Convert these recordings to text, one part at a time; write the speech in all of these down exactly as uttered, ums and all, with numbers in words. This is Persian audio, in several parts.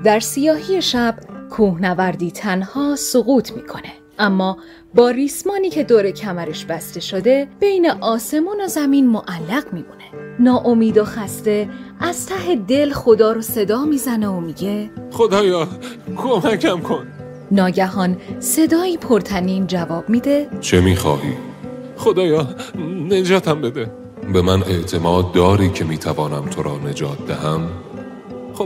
در سیاهی شب کوهنوردی تنها سقوط میکنه، اما با ریسمانی که دور کمرش بسته شده بین آسمون و زمین معلق میمونه. ناامید و خسته از ته دل خدا رو صدا میزنه و میگه خدایا کمکم کن. ناگهان صدایی پرطنین جواب میده چه میخواهی؟ خدایا نجاتم بده. به من اعتماد داری که میتوانم تو را نجات دهم؟ خب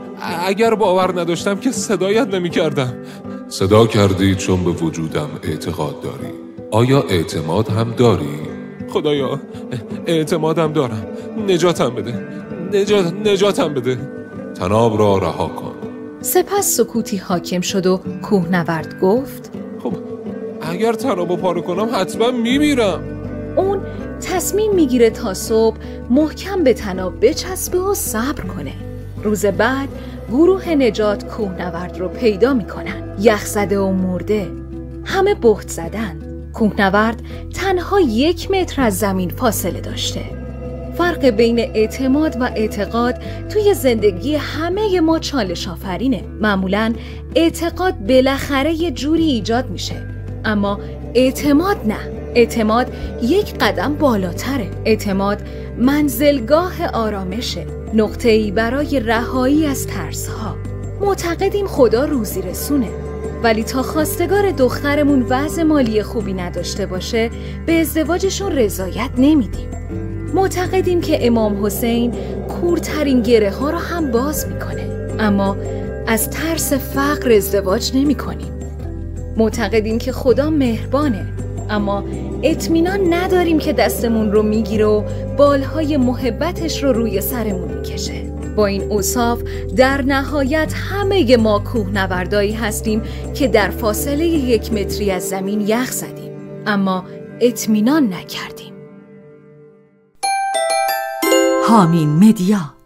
اگر باور نداشتم که صدایت نمیکردم. صدا کردی چون به وجودم اعتقاد داری. آیا اعتماد هم داری؟ خدایا اعتمادم دارم. نجاتم بده. نجات نجاتم بده. طناب را رها کن. سپس سکوتی حاکم شد و کوهنورد گفت خب اگر طنابو پاره کنم حتما میمیرم. اون تصمیم میگیره تا صبح محکم به طناب بچسبه و صبر کنه. روز بعد گروه نجات کوهنورد رو پیدا میکنن، یخزده و مرده. همه بهت زدن. کوهنورد تنها یک متر از زمین فاصله داشته. فرق بین اعتماد و اعتقاد توی زندگی همه ما چالش آفرینه. معمولاً اعتقاد بالاخره یه جوری ایجاد میشه، اما اعتماد نه. اعتماد یک قدم بالاتره. اعتماد منزلگاه آرامشه، نقطه‌ای برای رهایی از ترس‌ها. معتقدیم خدا روزی رسونه، ولی تا خواستگار دخترمون وضع مالی خوبی نداشته باشه به ازدواجشون رضایت نمیدیم. معتقدیم که امام حسین کورترین گره ها رو هم باز میکنه، اما از ترس فقر ازدواج نمی کنیم. معتقدیم که خدا مهربانه، اما اطمینان نداریم که دستمون رو میگیره و بالهای محبتش رو روی سرمون میکشه. با این اوصاف در نهایت همه ما کوهنوردایی هستیم که در فاصله یک متری از زمین یخ زدیم، اما اطمینان نکردیم. هامین مدیا.